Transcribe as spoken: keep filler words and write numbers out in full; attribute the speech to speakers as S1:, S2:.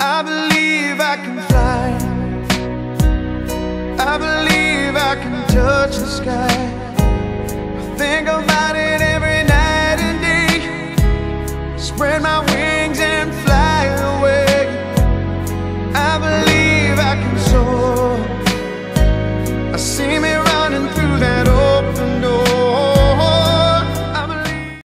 S1: I believe I can fly. I believe I can touch the sky. I think about it every night and day. Spread my wings and fly.